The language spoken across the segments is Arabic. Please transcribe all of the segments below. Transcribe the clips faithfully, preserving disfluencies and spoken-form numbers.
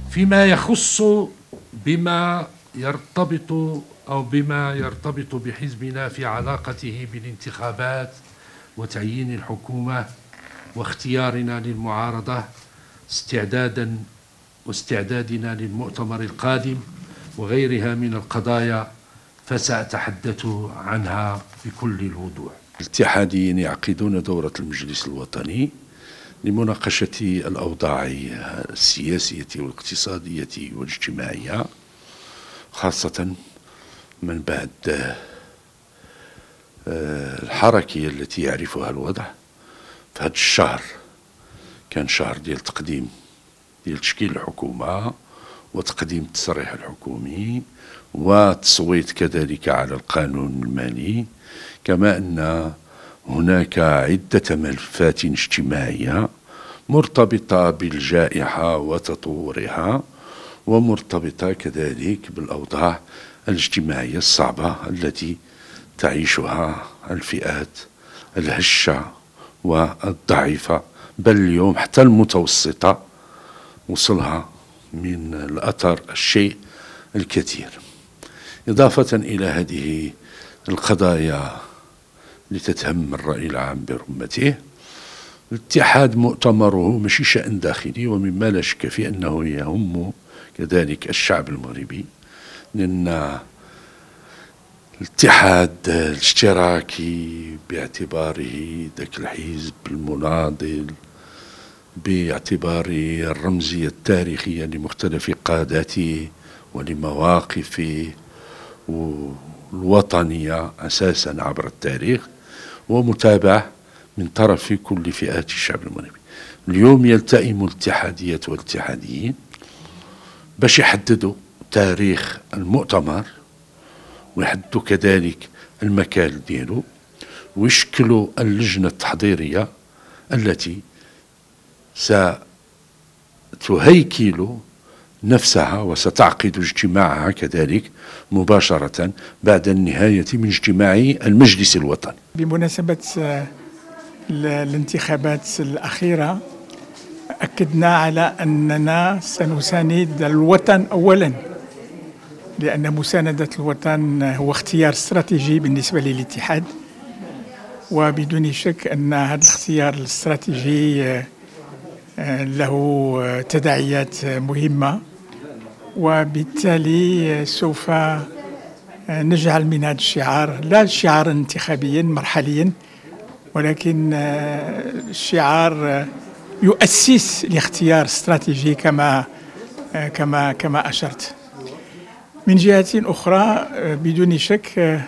فيما يخص بما يرتبط أو بما يرتبط بحزبنا في علاقته بالانتخابات وتعيين الحكومة واختيارنا للمعارضة استعدادا واستعدادنا للمؤتمر القادم وغيرها من القضايا، فسأتحدث عنها بكل الوضوح. الاتحاديين يعقدون دورة المجلس الوطني لمناقشة الأوضاع السياسية والاقتصادية والاجتماعية، خاصة من بعد الحركية التي يعرفها الوضع. في هذا الشهر كان شهر ديال تقديم ديال تشكيل الحكومة وتقديم التصريح الحكومي والتصويت كذلك على القانون المالي، كما أن هناك عدة ملفات اجتماعية مرتبطة بالجائحة وتطورها، ومرتبطة كذلك بالأوضاع الاجتماعية الصعبة التي تعيشها الفئات الهشة والضعيفة، بل اليوم حتى المتوسطة وصلها من الأثر الشيء الكثير. إضافة إلى هذه القضايا لتتهم الرأي العام برمته، الاتحاد مؤتمره ماشي شأن داخلي، ومما لا شك فيه أنه يهم كذلك الشعب المغربي، لأن الاتحاد الاشتراكي باعتباره ذاك الحزب المناضل، باعتباره الرمزية التاريخية لمختلف قاداته ولمواقفه والوطنية أساسا عبر التاريخ، ومتابع من طرف كل فئات الشعب المغربي. اليوم يلتئم الاتحادية والاتحاديين باش يحددوا تاريخ المؤتمر ويحددوا كذلك المكان ديالو، ويشكلوا اللجنة التحضيرية التي ستهيكل نفسها وستعقد اجتماعها كذلك مباشرة بعد النهاية من اجتماع المجلس الوطني. بمناسبة الانتخابات الأخيرة أكدنا على أننا سنساند الوطن أولا، لأن مساندة الوطن هو اختيار استراتيجي بالنسبة للاتحاد، وبدون شك أن هذا الاختيار الاستراتيجي له تداعيات مهمة، وبالتالي سوف نجعل من هذا الشعار لا شعارا انتخابيا مرحليا، ولكن الشعار يؤسس لاختيار استراتيجي كما كما كما أشرت. من جهة أخرى بدون شك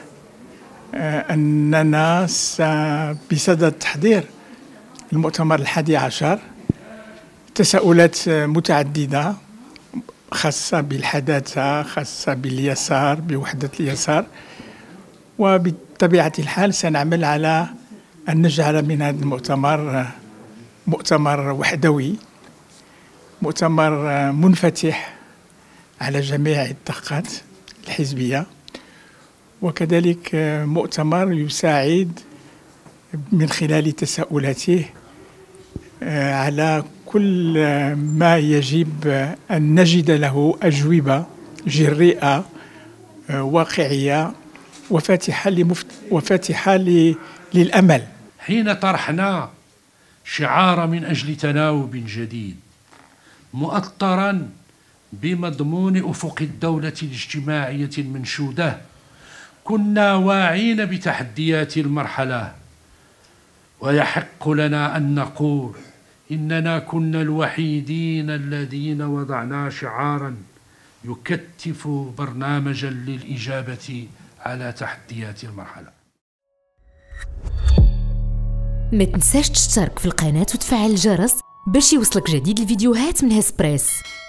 أننا بصدد تحضير المؤتمر الحادي عشر تساؤلات متعددة خاصة بالحداثة، خاصة باليسار، بوحدة اليسار، وبطبيعة الحال سنعمل على أن نجعل من هذا المؤتمر مؤتمر وحدوي، مؤتمر منفتح على جميع الطاقات الحزبية، وكذلك مؤتمر يساعد من خلال تساؤلاته على كل ما يجب أن نجد له أجوبة جريئة واقعية وفاتحة لمفت... وفاتحة ل... للأمل. حين طرحنا شعار من أجل تناوب جديد مؤطرا بمضمون أفق الدولة الاجتماعية المنشودة، كنا واعين بتحديات المرحلة، ويحق لنا أن نقول إننا كنا الوحيدين الذين وضعنا شعارا يكتف برنامجا للإجابة على تحديات المرحلة. ما تنساش تشترك في القناة وتفعل الجرس باش يوصلك جديد الفيديوهات من هسبريس.